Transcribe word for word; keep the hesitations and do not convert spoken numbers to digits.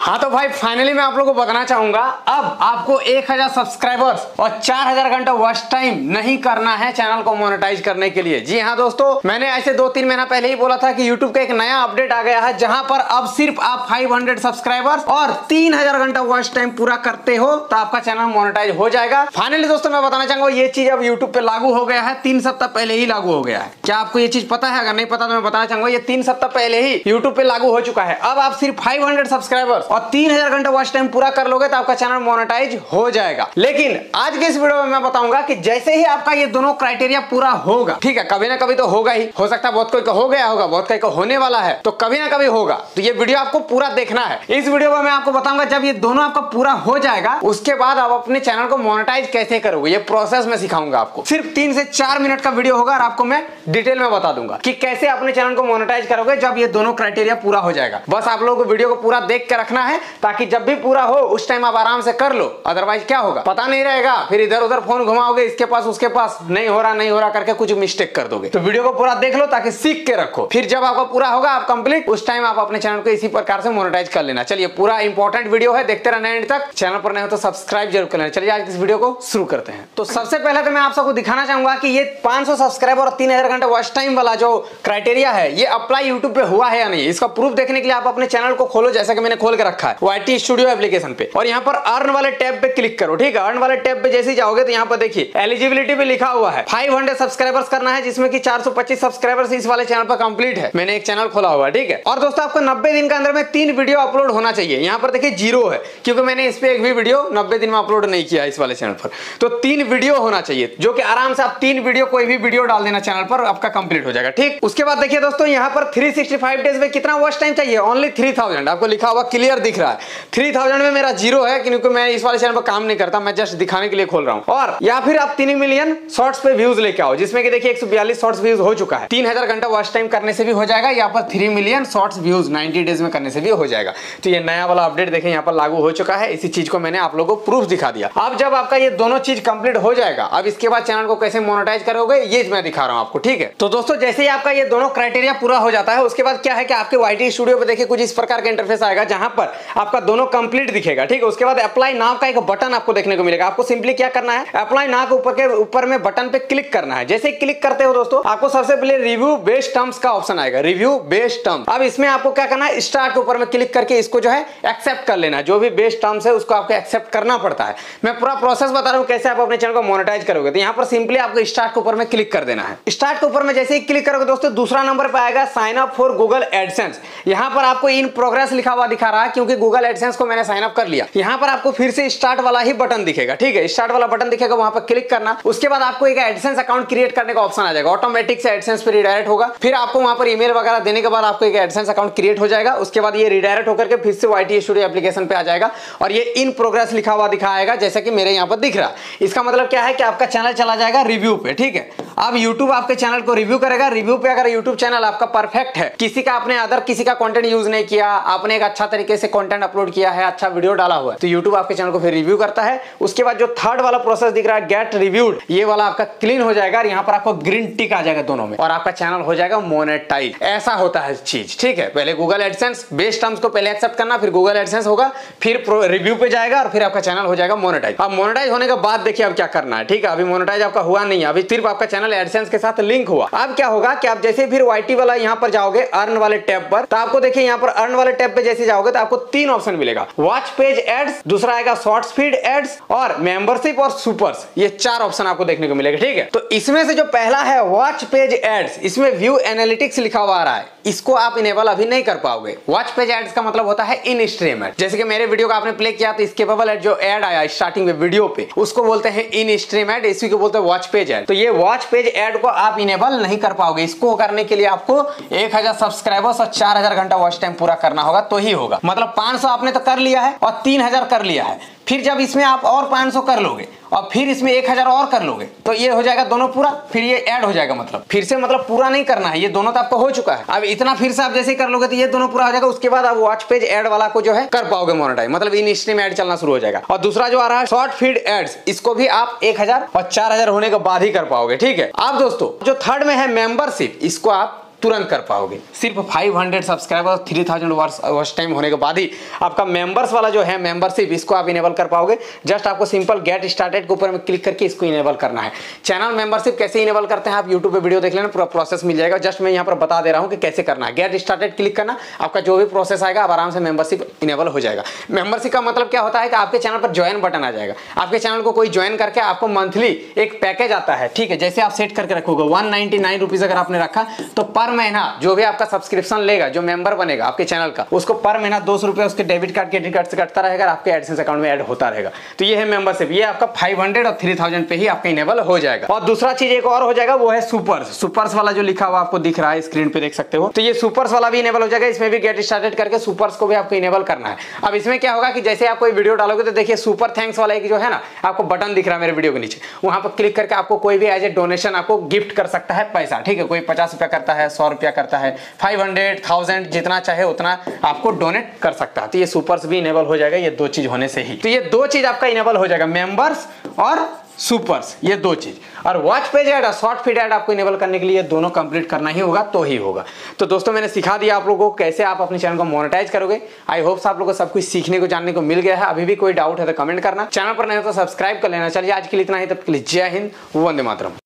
हाँ तो भाई फाइनली मैं आप लोगों को बताना चाहूंगा, अब आपको एक हज़ार सब्सक्राइबर्स और चार हज़ार घंटा वॉच टाइम नहीं करना है चैनल को मोनेटाइज करने के लिए। जी हाँ दोस्तों, मैंने ऐसे दो तीन महीना पहले ही बोला था कि यूट्यूब का एक नया अपडेट आ गया है जहां पर अब सिर्फ आप पाँच सौ सब्सक्राइबर्स और तीन हज़ार घंटा वॉच टाइम पूरा करते हो तो आपका चैनल मोनेटाइज हो जाएगा। फाइनली दोस्तों मैं बताना चाहूंगा ये चीज अब यूट्यूब पे लागू हो गया है, तीन सप्ताह पहले ही लागू हो गया है। क्या आपको ये चीज पता है? अगर नहीं पता तो मैं बताना चाहूंगा ये तीन सप्ताह पहले ही यूट्यूब पे लागू हो चुका है। अब आप सिर्फ पाँच सौ सब्सक्राइबर्स और तीन हज़ार घंटा वॉच टाइम पूरा कर लोगे तो आपका चैनल मोनेटाइज हो जाएगा। लेकिन आज के इस वीडियो में मैं बताऊंगा कि जैसे ही आपका ये दोनों क्राइटेरिया पूरा होगा, ठीक है, कभी ना कभी तो होगा ही, हो सकता है बहुत कोई का हो गया होगा, बहुत कोई का होने वाला है, तो कभी ना कभी होगा। तो ये वीडियो आपको पूरा देखना है। इस वीडियो में मैं आपको बताऊंगा जब ये दोनों आपका पूरा हो जाएगा उसके बाद आप अपने चैनल को मोनेटाइज कैसे करोगे, ये प्रोसेस में सिखाऊंगा आपको। सिर्फ तीन से चार मिनट का वीडियो होगा और आपको मैं डिटेल में बता दूंगा कि कैसे अपने चैनल को मोनेटाइज करोगे जब ये दोनों क्राइटेरिया पूरा हो जाएगा। बस आप लोगों को वीडियो को पूरा देख के रखना है ताकि जब भी पूरा हो उस टाइम आप आराम से कर लो। अदरवाइज क्या होगा पता नहीं रहेगा, फिर इधर उधर फोन घुमाओगे, इसके पास उसके पास, नहीं हो रहा नहीं हो रहा करके कुछ मिस्टेक कर दोगे। तो वीडियो को पूरा देख लो ताकि सीख के रखो, फिर जब आपका पूरा होगा आप कंप्लीट, उस टाइम आप अपने चैनल को इसी प्रकार से मोनेटाइज कर लेना। चलिए पूरा इंपॉर्टेंट वीडियो है, देखते रहना एंड तक। चैनल पर नहीं हो तो सब्सक्राइब जरूर कर लेना। चलिए आज इस वीडियो को शुरू करते हैं। तो सबसे पहले तो मैं आप सबको दिखाना चाहूंगा कि ये पाँच सौ सब्सक्राइबर और तीन हज़ार घंटा वॉच टाइम वाला जो क्राइटेरिया है ये अप्लाई यूट्यूब पे हुआ है या नहीं। इसका प्रूफ देखने के लिए आप अपने चैनल को खोलो, जैसा कि मैंने खोल के रखा है वाईटी स्टूडियो एप्लीकेशन पे, और यहाँ पर अर्न वाले टैब पे क्लिक करो। ठीक है, अर्न वाले टैब पे जैसे ही जाओगे तो यहाँ पर देखिए एलिजिबिलिटी पे लिखा हुआ है पाँच सौ सब्सक्राइबर्स करना है, जिसमें कि चार सौ पच्चीस सब्सक्राइबर्स इस वाले चैनल पर कंप्लीट है। मैंने एक चैनल खोला हुआ है, ठीक है। और दोस्तों आपको नब्बे दिन के अंदर में तीन वीडियो अपलोड होना चाहिए। यहाँ पर देखिए जीरो है क्योंकि मैंने इस पे एक भी वीडियो नब्बे दिन में अपलोड नहीं किया इस वाले चैनल पर। तो तीन वीडियो होना चाहिए, जो कि आराम से आप तीन वीडियो कोई भी वीडियो डाल देना चैनल पर, आपका कंप्लीट हो जाएगा। ठीक, उसके बाद देखिए दोस्तों यहाँ पर तीन सौ पैंसठ डेज में कितना वॉच टाइम चाहिए? ओनली तीन हज़ार। आपको लिखा हुआ क्लियर दिख रहा है तीन हज़ार में मेरा जीरो है क्योंकि मैं इस वाले चैनल पर काम नहीं करता, मैं जस्ट दिखाने के लिए खोल रहा हूं। और या फिर आप तीन मिलियन शॉर्ट्स पे व्यूज लेके आओ, जिसमें कि देखिए एक सौ बयालीस शॉर्ट्स व्यूज हो चुका है। तीन हज़ार घंटा वॉच टाइम करने से भी हो जाएगा, यहाँ पर तीन मिलियन शॉर्ट्स व्यूज नब्बे डेज में करने से भी हो जाएगा। तो ये नया वाला अपडेट देखें यहाँ पर लागू हो चुका है। इसी चीज को मैंने आप लोगों को प्रूफ दिखा दिया। अब जब आपका ये दोनों चीज कंप्लीट हो जाएगा, अब इसके बाद चैनल को कैसे मोनेटाइज करोगे ये मैं दिखा रहा हूं आपको। ठीक है, तो दोस्तों जैसे ही आपका ये दोनों क्राइटेरिया पूरा हो जाता है उसके बाद क्या है कि आपके वाईटी स्टूडियो पे देखिए कुछ इस प्रकार का इंटरफेस आएगा जहां पर आपका दोनों कंप्लीट दिखेगा। ठीक है, उसके बाद अप्लाई नाउ का एक बटन आपको देखने को मिलेगा। आपको सिंपली क्या करना है, अप्लाई नाउ के ऊपर के ऊपर में बटन पे क्लिक करना है। जैसे क्लिक करते हो दोस्तों आपको सबसे पहले रिव्यू बेस्ड टर्म्स का ऑप्शन आएगा, रिव्यू बेस्ड टर्म। अब इसमें आपको क्या करना है, स्टार्ट के ऊपर में क्लिक करके इसको जो है एक्सेप्ट कर लेना है। जो भी बेस्ड टर्म्स है उसको आपको एक्सेप्ट करना पड़ता है। मैं पूरा प्रोसेस बता रहा हूं कैसे आप अपने चैनल को मोनेटाइज करोगे। तो यहाँ पर सिंपली आपको स्टार्ट के ऊपर में क्लिक कर देना है। स्टार्ट के ऊपर में जैसे ही क्लिक करोगे दोस्तों दूसरा नंबर पे आएगा sign up for Google AdSense. यहाँ पर आपको इन प्रोग्रेस लिखा हुआ दिखा रहा है क्योंकि गूगल एडसेंस को मैंने साइन अप कर लिया। यहाँ पर आपको फिर से स्टार्ट वाला ही बटन दिखेगा। ठीक है, स्टार्ट वाला बटन दिखेगा, वहां पर क्लिक करना। उसके बाद आपको एक एडसेंस अकाउंट क्रिएट करने का ऑप्शन आ जाएगा, ऑटोमेटिक से एडसेंस पे रिडायरेक्ट होगा। फिर आपको वहां पर ईमेल वगैरह देने के बाद आपको एक एडसेंस अकाउंट क्रिएट हो जाएगा। उसके बाद ये रिडायरेक्ट होकर के फिर से वाईटी स्टूडियो एप्लीकेशन पे आ जाएगा और ये इन प्रोग्रेस लिखा हुआ दिखाएगा जैसा कि मेरे यहाँ पर दिख रहा है। इसका मतलब क्या है कि आपका चैनल चला जाएगा रिव्यू पे। ठीक है, अब यूट्यूब आपके चैनल को रिव्यू करेगा। रिव्यू पे अगर यूट्यूब चैनल आपका परफेक्ट है, किसी का आपने अदर किसी का कंटेंट यूज नहीं किया, आपने एक अच्छा तरीके से कंटेंट अपलोड किया है, अच्छा वीडियो डाला हुआ है, तो यूट्यूब आपके चैनल को फिर रिव्यू करता है। उसके बाद जो थर्ड वाला प्रोसेस दिख रहा है गेट रिव्यूड, ये वाला आपका क्लीन हो जाएगा और यहाँ पर आपको ग्रीन टिक आ जाएगा दोनों में और आपका चैनल हो जाएगा मोनेटाइज। ऐसा होता है चीज। ठीक है, पहले गूगल एडसेंस बेस्ड टर्म्स को पहले एक्सेप्ट करना, फिर गूगल एडसेंस होगा, फिर रिव्यू पे जाएगा और फिर आपका चैनल हो जाएगा मोनेटाइज। अब मोनेटाइज होने के बाद देखिए अब क्या करना है। ठीक है, अभी मोनेटाइज आपका हुआ नहीं है, अभी सिर्फ आपका चैनल एडसेंस के साथ लिंक हुआ। अब क्या होगा कि आप जैसे फिर वाईटी वाला यहाँ पर जाओगे अर्न वाले टैब पर, तो आपको देखिए यहाँ पर अर्न वाले टैब पे जैसे जाओगे तो आपको तीन ऑप्शन मिलेगा, वॉच पेज एड्स, दूसरा आएगा शॉर्ट्स फीड एड्स और मेंबरशिप और सुपर्स। ये चार ऑप्शन आपको देखने को मिलेगा। ठीक है, तो इसमें से जो पहला है वॉच पेज एड्स, इसमें व्यू एनालिटिक्स लिखा हुआ आ रहा है, इसको आप इनेबल अभी नहीं कर पाओगे। वॉच पेज एड्स का मतलब होता है इन स्ट्रीम एड। जैसे कि मेरे वीडियो का आपने प्ले किया तो इसके बबल एड जो एड आया स्टार्टिंग में वीडियो पे, उसको बोलते हैं इन स्ट्रीम एड, इसी को बोलते हैं वॉच पेज एड। तो ये वॉच पेज एड को आप इनेबल नहीं कर पाओगे। इसको करने के लिए आपको एक हज़ार सब्सक्राइबर्स और चार हज़ार घंटा वॉच टाइम पूरा करना होगा तो ही होगा। मतलब पाँच सौ आपने तो कर लिया है और तीन हज़ार कर लिया है, फिर जब इसमें आप और पाँच सौ कर लोगे और फिर इसमें एक हज़ार और कर लोगे तो ये हो जाएगा दोनों पूरा, फिर ये ऐड हो जाएगा। मतलब फिर से मतलब पूरा नहीं करना है, ये दोनों तो आपको हो चुका है। अब इतना फिर से आप जैसे कर लोगे तो ये दोनों पूरा हो जाएगा। उसके बाद आप वॉच पेज ऐड वाला को जो है कर पाओगे मोनेटाइज, मतलब इन स्ट्रीम ऐड चलना शुरू हो जाएगा। और दूसरा जो आ रहा है शॉर्ट फीड एड्स, इसको भी आप एक हज़ार और चार हज़ार होने के बाद ही कर पाओगे। ठीक है, अब दोस्तों जो थर्ड में है मेंबरशिप, इसको आप तुरंत कर पाओगे। सिर्फ पाँच सौ सब्सक्राइबर तीन हज़ार वॉच टाइम होने के बाद ही आपका मेंबर्स वाला जो है मेंबरशिप, इसको आप इनेबल कर पाओगे। जस्ट आपको सिंपल गेट स्टार्टेड के ऊपर में क्लिक करके इसको इनेबल करना है। चैनल मेंबरशिप कैसे इनेबल करते हैं आप यूट्यूब पे वीडियो देख लेना, पूरा प्रोसेस मिल जाएगा। जस्ट मैं यहाँ पर बता दे रहा हूँ कि कैसे करना है। गेट स्टार्टेड क्लिक करना, आपका जो भी प्रोसेस आएगा आप आराम से मेंबरशिप इनेबल हो जाएगा। मेंबरशिप का मतलब क्या होता है कि आपके चैनल पर ज्वाइन बटन आ जाएगा। आपके चैनल को कोई ज्वाइन करके आपको मंथली एक पैकेज आता है, ठीक है। जैसे आप सेट करके रखोगे वन नाइनटी नाइन रुपीज अगर आपने रखा तो पर महीना जो भी आपका सब्सक्रिप्शन लेगा, जो मेंबर बनेगा आपके चैनल का, उसको पर महीना दो सौ रुपए उसके डेबिट कार्ड क्रेडिट कार्ड से कटता रहेगा, आपके एडसेंस अकाउंट में ऐड होता रहेगा। तो ये है मेंबरशिप, ये आपका पाँच सौ और तीन हज़ार पे ही आपका इनेबल हो जाएगा। और दूसरा चीज एक और हो जाएगा, वो है सुपर्स। सुपर्स वाला जो लिखा हुआ आपको दिख रहा है स्क्रीन पे, देख सकते हो। तो ये सुपर्स वाला भी इनेबल हो जाएगा। इसमें भी गेट स्टार्टेड करके सुपर्स को भी आपको इनेबल करना है। अब इसमें क्या होगा कि जैसे आप कोई वीडियो डालोगे तो देखिए सुपर थैंक्स वाला एक जो है ना आपको बटन दिख रहा है मेरे वीडियो के नीचे, वहां पर क्लिक करके आपको कोई भी एज ए डोनेशन आपको गिफ्ट कर सकता है पैसा, ठीक है। कोई पचास रुपया करता है, सौ रुपया करता है, फाइव हंड्रेड थाउजेंड जितना चाहे उतना आपको डोनेट कर सकता है। तो ये सुपर्स भी इनेबल हो जाएगा, ये दो चीज होने से ही। तो ये दो चीज आपका इनेबल हो जाएगा, मेंबर्स और सुपर्स, ये दो चीज। और वॉच पेज ऐड और शॉर्ट फीड ऐड आपको इनेबल करने के लिए दोनों कंप्लीट करना ही होगा तो ही होगा। तो दोस्तों मैंने सिखा दिया आप लोगों को कैसे आप अपने चैनल को मोनेटाइज करोगे। आई होप आप लोगों को सब कुछ सीखने को जानने को मिल गया है। अभी भी कोई डाउट है तो कमेंट करना, चैनल पर नहीं हो तो सब्सक्राइब कर लेना। चलिए आज के लिए इतना ही, तब के लिए जय हिंद, वंदे मातरम।